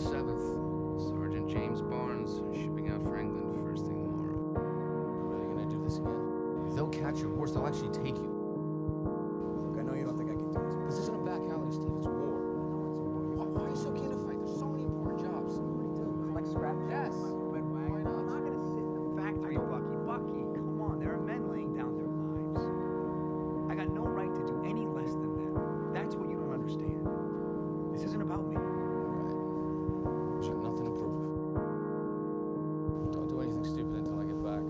7th. Sergeant James Barnes, shipping out for England first thing tomorrow. We're really gonna do this again? If they'll catch your horse, they'll actually take you. Look, I know you don't think I can do this. This isn't a back alley, Steve. It's war. I know it's a war. Why are you so keen to fight? There's so many important jobs. What do? Collect scrap? Yes. Red wagon? Why not? I'm not gonna sit in the factory, Bucky. Bucky, come on. There are men laying down their lives. I got no right to do any less than them. That's what you don't understand. This isn't about me. Right. You have nothing to prove. Don't do anything stupid until I get back.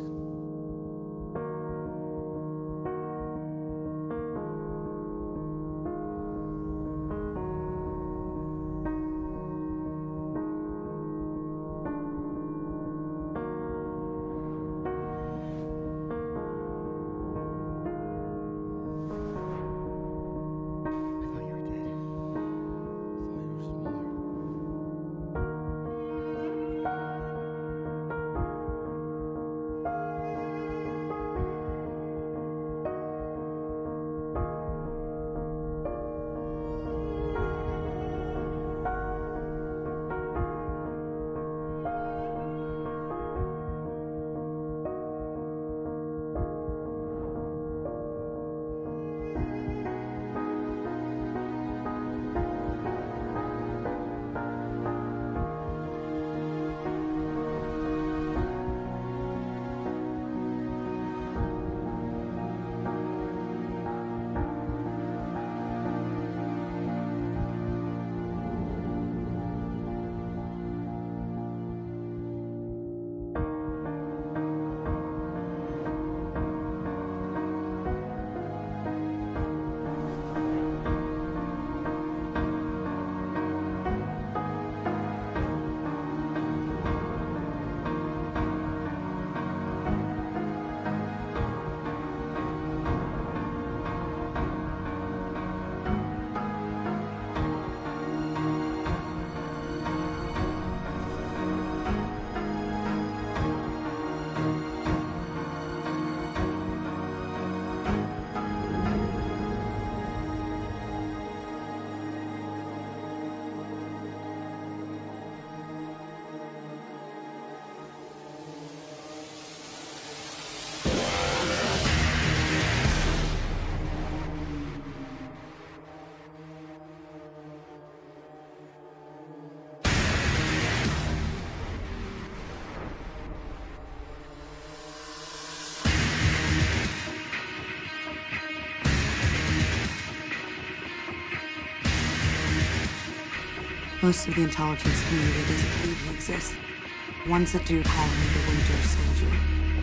Most of the intelligence community doesn't believe he exists. Ones that do call him the Winter Soldier.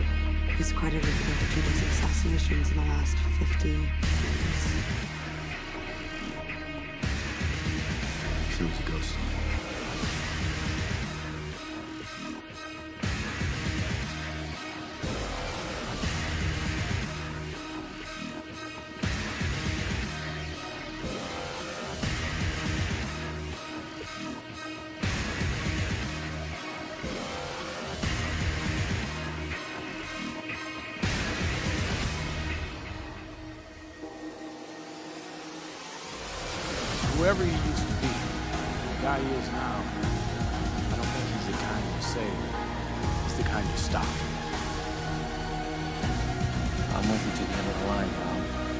He's credited with 2 dozen assassinations in the last 50 years. She was a ghost. Whoever he used to be, the guy he is now, I don't think he's the kind you save. He's the kind you stop. I'm with you to the end of the line, pal.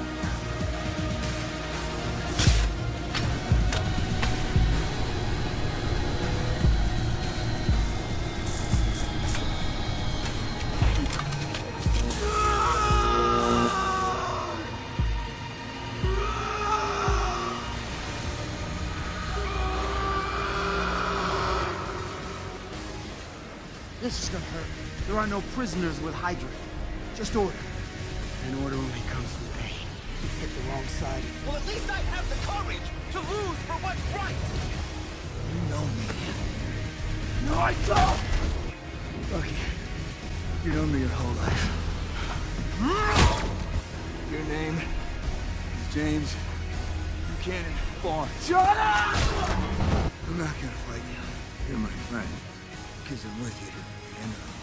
This is gonna hurt. There are no prisoners with Hydra. Just order. And order only comes with pain. You picked the wrong side. Well, at least I have the courage to lose for what's right! You know me. No, I don't! Bucky, you know me your whole life. Your name is James Buchanan Barnes. Shut up! I'm not gonna fight you. You're my friend. Because I'm with you to the end of it.